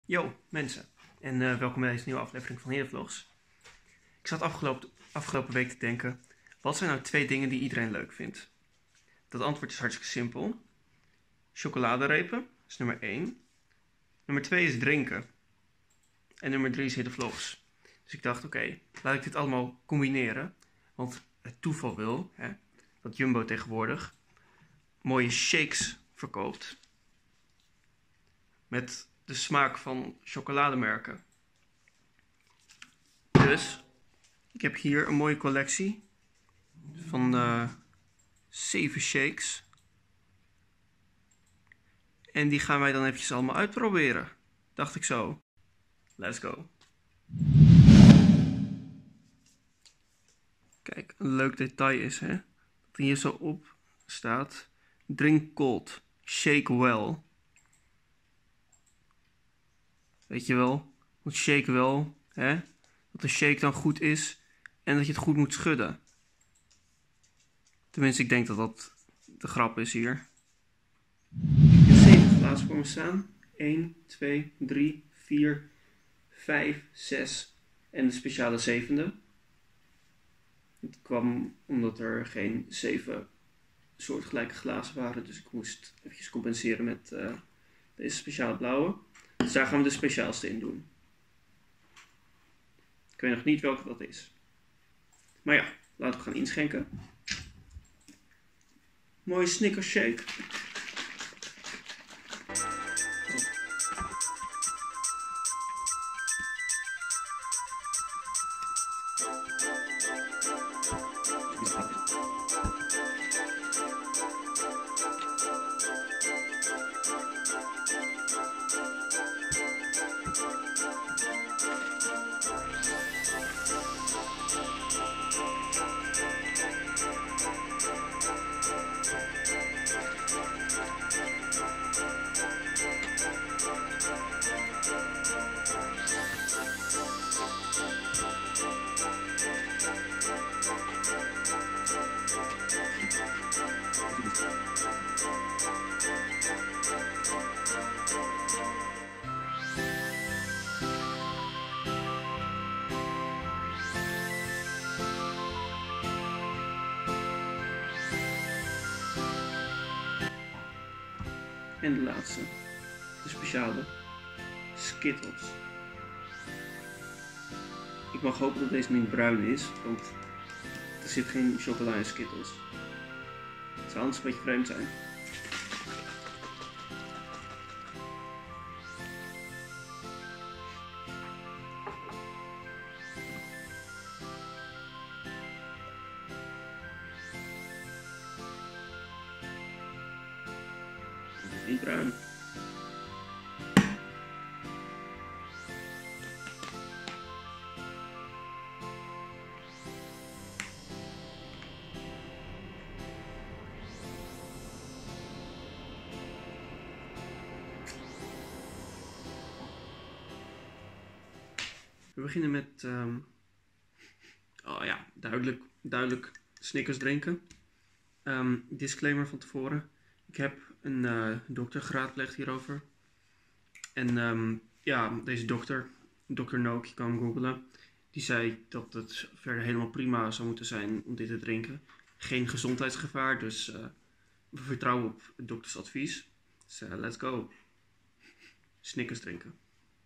Yo mensen, en welkom bij deze nieuwe aflevering van Herenvlogs. Ik zat afgelopen week te denken, wat zijn nou 2 dingen die iedereen leuk vindt? Dat antwoord is hartstikke simpel. Chocoladerepen is nummer 1. Nummer 2 is drinken. En nummer 3 is Herenvlogs. Dus ik dacht, oké, laat ik dit allemaal combineren. Want het toeval wil dat Jumbo tegenwoordig mooie shakes verkoopt. Met de smaak van chocolademerken. Dus, ik heb hier een mooie collectie van 7 shakes. En die gaan wij dan eventjes allemaal uitproberen. Dacht ik zo. Let's go. Kijk, een leuk detail is dat hier zo op staat. Drink cold, shake well. Weet je wel, want shake wel, dat een shake dan goed is en dat je het goed moet schudden. Tenminste, ik denk dat dat de grap is hier. Ik heb 7 glazen voor me staan. 1, 2, 3, 4, 5, 6 en de speciale 7e. Het kwam omdat er geen 7 soortgelijke glazen waren, dus ik moest eventjes compenseren met deze speciale blauwe. Dus daar gaan we de speciaalste in doen. Ik weet nog niet welke dat is. Maar ja, laten we gaan inschenken. Mooie Snickers shake. En de laatste, de speciale Skittles. Ik mag hopen dat deze niet bruin is, want er zit geen chocola in Skittles. Het zou anders een beetje vreemd zijn. Niet bruin. We beginnen met duidelijk Snickers drinken. Disclaimer van tevoren. Ik heb een dokter geraadpleegd hierover. En deze dokter, Dr. Noak, je kan hem googlen. Die zei dat het verder helemaal prima zou moeten zijn om dit te drinken. Geen gezondheidsgevaar, dus we vertrouwen op het doktersadvies. Dus let's go. Snickers drinken.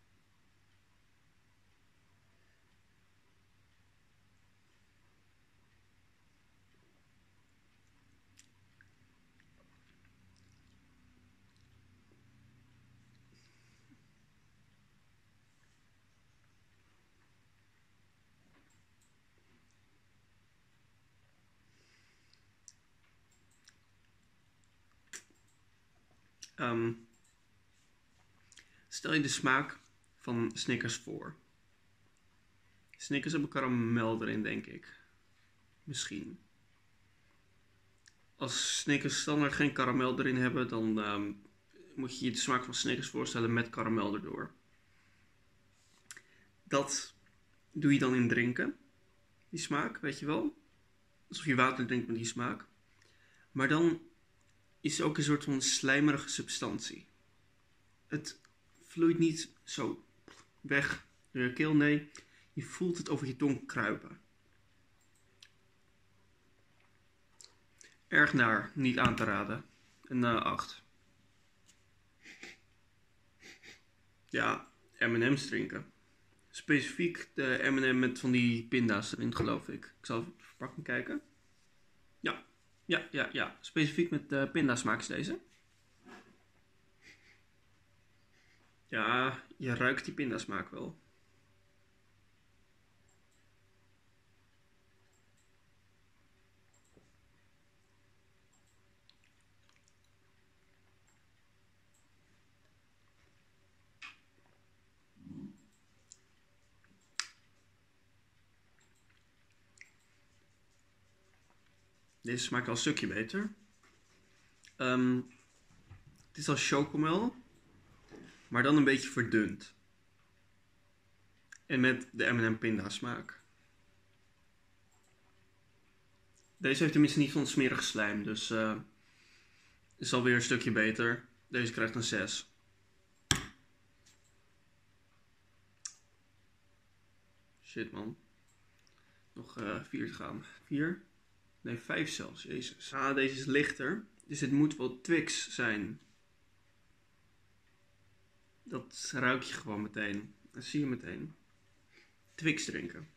Stel je de smaak van Snickers voor. Snickers hebben karamel erin, denk ik. Misschien. Als Snickers standaard geen karamel erin hebben, dan moet je je de smaak van Snickers voorstellen met karamel erdoor. Dat doe je dan in drinken. Die smaak, weet je wel. Alsof je water drinkt met die smaak. Maar dan is het ook een soort van slijmerige substantie. Het vloeit niet zo weg door je keel, nee. Je voelt het over je tong kruipen. Erg naar, niet aan te raden. Een 8. Ja, M&M's drinken. Specifiek de M&M met van die pinda's erin, geloof ik. Ik zal even op de verpakking kijken. Ja. Specifiek met pindasmaak is deze. Ja, je ruikt die pindasmaak wel. Deze smaakt al een stukje beter. Het is als chocomel, maar dan een beetje verdund. En met de M&M pindasmaak. Deze heeft tenminste niet van smerig slijm, dus is alweer een stukje beter. Deze krijgt een 6. Shit man. Nog 4 te gaan. 4? Nee, 5 zelfs. Jezus. Ah, deze is lichter. Dus het moet wel Twix zijn. Dat ruik je gewoon meteen. Dat zie je meteen. Twix drinken.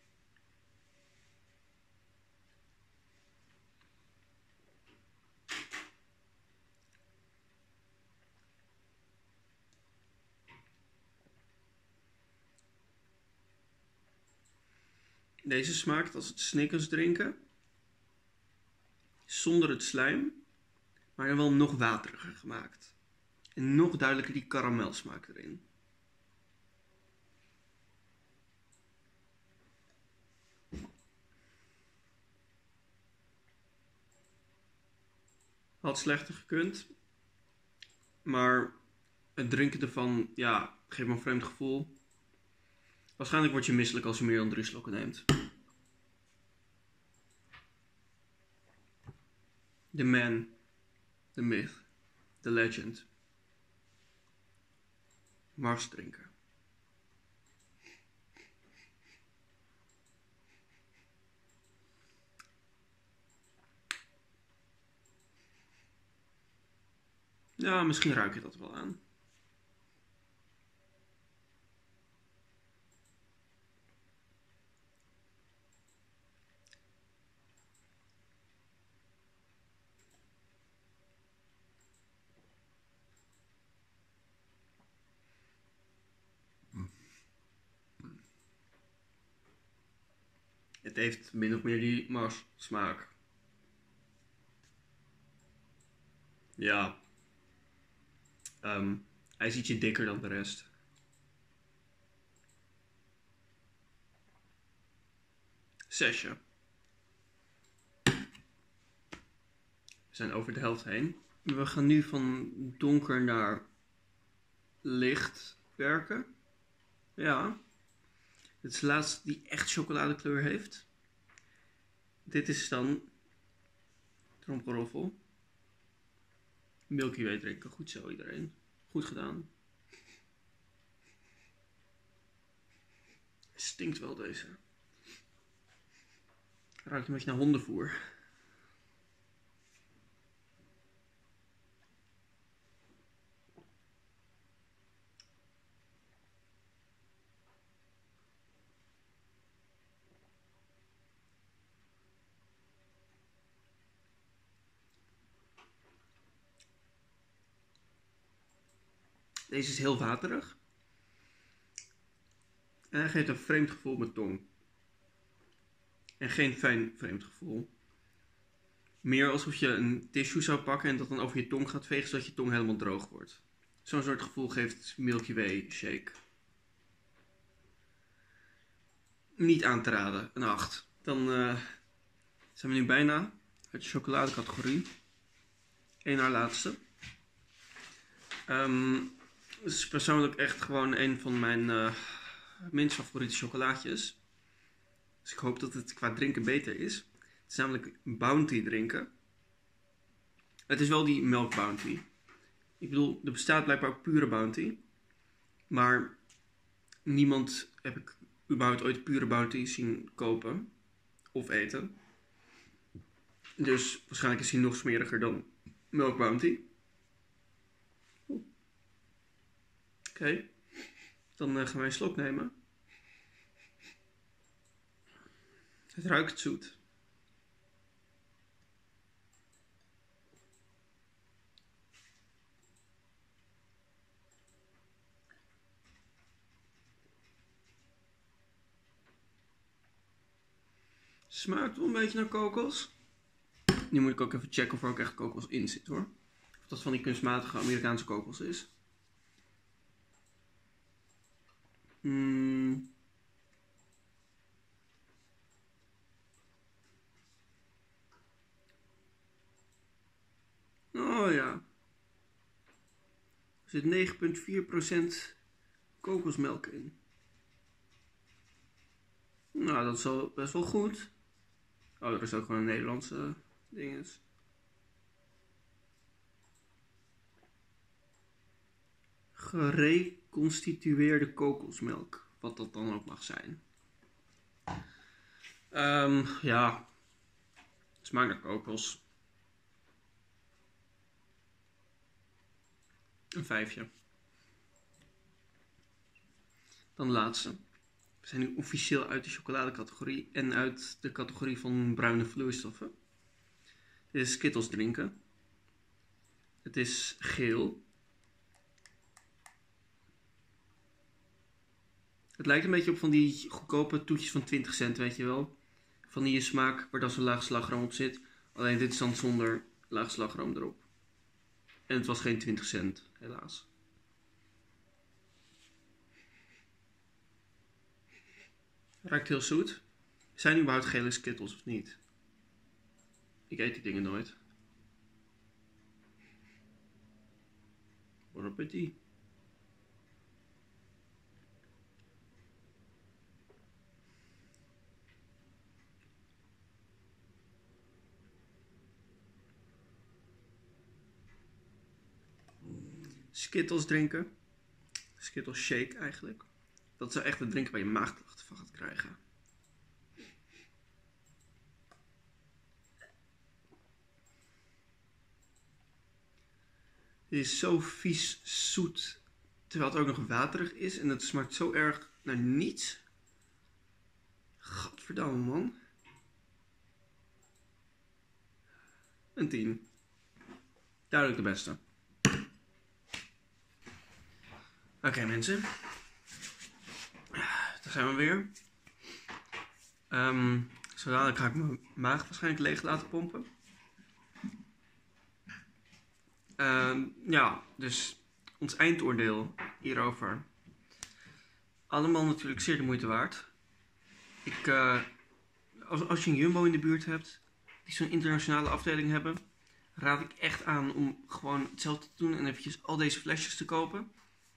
Deze smaakt als het Snickers drinken. Zonder het slijm. Maar dan wel nog wateriger gemaakt. En nog duidelijker die karamelsmaak erin. Had slechter gekund. Maar het drinken ervan, ja, geeft me een vreemd gevoel. Waarschijnlijk word je misselijk als je meer dan 3 slokken neemt. The man, the myth, the legend. Mars drinken. Ja, misschien ruik je dat wel aan. Het heeft min of meer die Mars smaak. Ja. Hij is ietsje dikker dan de rest. Zesje. We zijn over de helft heen. We gaan nu van donker naar licht werken. Ja. Het is de laatste die echt chocoladekleur heeft. Dit is dan tromgeroffel. Milky Way drinken. Goed zo iedereen. Goed gedaan. Stinkt wel deze. Ruikt een beetje naar hondenvoer. Deze is heel waterig. En hij geeft een vreemd gevoel met tong. En geen fijn vreemd gevoel. Meer alsof je een tissue zou pakken en dat dan over je tong gaat vegen zodat je tong helemaal droog wordt. Zo'n soort gevoel geeft Milky Way shake. Niet aan te raden, een 8. Dan zijn we nu bijna uit de chocoladecategorie. Eén naar laatste. Het is persoonlijk echt gewoon een van mijn minst favoriete chocolaatjes. Dus ik hoop dat het qua drinken beter is. Het is namelijk Bounty drinken. Het is wel die Milk Bounty. Ik bedoel, er bestaat blijkbaar ook pure Bounty. Maar niemand heb ik überhaupt ooit pure Bounty zien kopen of eten. Dus waarschijnlijk is hij nog smeriger dan Milk Bounty. Oké, dan gaan wij een slok nemen. Het ruikt zoet. Smaakt wel een beetje naar kokos. Nu moet ik ook even checken of er ook echt kokos in zit hoor. Of dat van die kunstmatige Amerikaanse kokos is. Oh ja. Er zit 9,4% kokosmelk in. Nou, dat is al best wel goed. Oh, er is ook gewoon een Nederlandse dinges. Gereconstitueerde kokosmelk. Wat dat dan ook mag zijn. Ja. Smaakt naar kokos. Een 5. Dan de laatste. We zijn nu officieel uit de chocoladecategorie en uit de categorie van bruine vloeistoffen. Dit is Skittles drinken. Het is geel. Het lijkt een beetje op van die goedkope toetjes van 20 cent, weet je wel. Vanille smaak, waar dan zo'n laag slagroom op zit. Alleen dit is dan zonder laag slagroom erop. En het was geen 20 cent, helaas. Ruikt heel zoet. Zijn die überhaupt gele Skittles of niet? Ik eet die dingen nooit. Bon appétit. Skittles drinken. Skittles shake eigenlijk. Dat is echt het drinken waar je maagklachten van gaat krijgen. Het is zo vies zoet, terwijl het ook nog waterig is. En het smaakt zo erg naar niets. Gadverdamme man. Een 10. Duidelijk de beste. Oké mensen. Daar zijn we weer. Zo dadelijk ga ik mijn maag waarschijnlijk leeg laten pompen. Ja, dus ons eindoordeel hierover. Allemaal natuurlijk zeer de moeite waard. Als je een Jumbo in de buurt hebt, die zo'n internationale afdeling hebben, raad ik echt aan om gewoon hetzelfde te doen en eventjes al deze flesjes te kopen.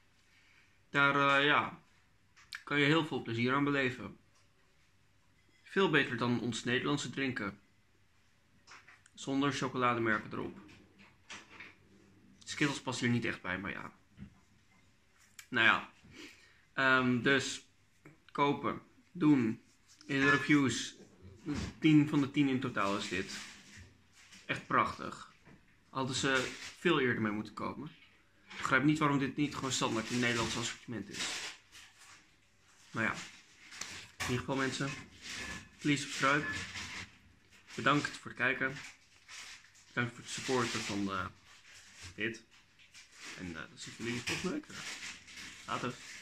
Daar kan je heel veel plezier aan beleven. Veel beter dan ons Nederlandse drinken. Zonder chocolademerken erop. Skittles past hier niet echt bij, maar ja. Nou ja. Dus kopen, doen. In de reviews. 10 van de 10 in totaal is dit. Echt prachtig. Hadden ze veel eerder mee moeten komen. Ik begrijp niet waarom dit niet gewoon standaard in het Nederlands assortiment is. Maar ja. In ieder geval mensen. Please subscribe. Bedankt voor het kijken. Bedankt voor het supporten van dit. En dan zien jullie volgende week weer. Later.